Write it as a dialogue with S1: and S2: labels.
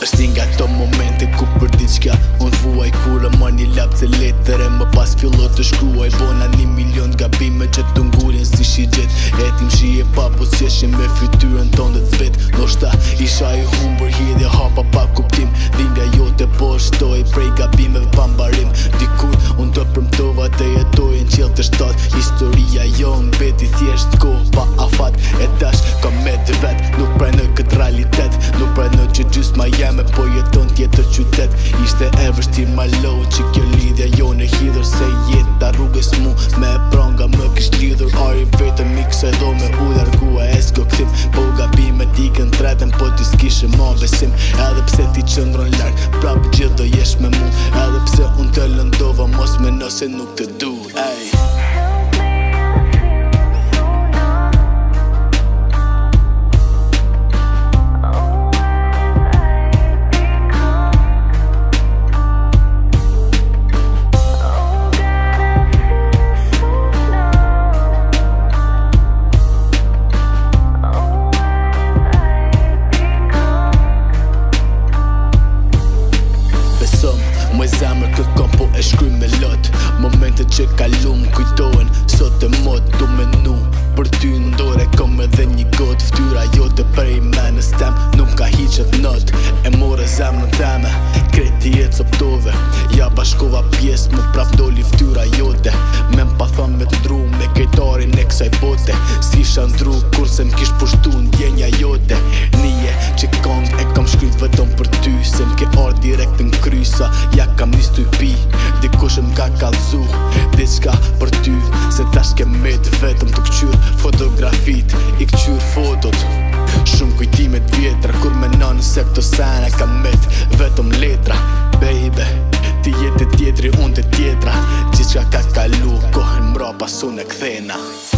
S1: Është një nga ato momente ku për diçka unë vuaj kur më një lapce letere më pas fillo të shkruaj. Bona 1.000.000 gabime që të ngulin si shigjet. Etim shije pa po s'jeshim me fytyrën tonë të zbet. Ndoshta isha i humbur hidhe hapa pa kuptim. Dhimbja jote po shtoj prej gabimeve pa mbarim. Dikur unë të premtova të jetoj në qell të shtat. Historia jonë beti thjesht ko pa afat. E tash kam me të vet, nuk pranoj këtë realitet. Nuk pranoj që gjysma jeme po jeton tjetër qytet. Ishte e vështirë ma low që kjo lidhja jonë e hidhur. Se jeta rrugës mu me pronga më kish lidhur. Ari vetëm i kësaj dhome u largua e s'ko kthim. Po gabimet ikën tretën po ti s'kishe ma besim. Edhe pse ti qëndron larg prap gjithë do jesh me mu. Edhe pse unë të lëndova mos me nëse nuk të du. Më zemër kërkon po e shkryj me lot. Momentet që kalum kujtohen sot e mod. Du menu për ty ndore kom edhe një got. Ftyra jote prej menës tem nuk ka hiqet not. E more zemrën teme kreti jetë soptove. Ja bashkova pjesë më prap doli ftyra jote. Me m'pa thon me të ndru me krejtarin e kësaj bote. Si isha ndru kurse m'kish pushtu ndjenja jote. Nije që kong e kam shkryt vetëm për ty. Se m'ke ardh direkt në krysa. Ja kam nis t'u pi, dikush m'ka kallzu diçka për ty. Se tash ke met vetëm të këqyr fotografit, i këqyr fotot. Shumë kujtimet vjetra, kur menon se këto sene kam met vetëm letra. Baby, ti jetë tjetri, unë të tjetra. Gjithçka ka kalu, kohën mrapa su në kthena.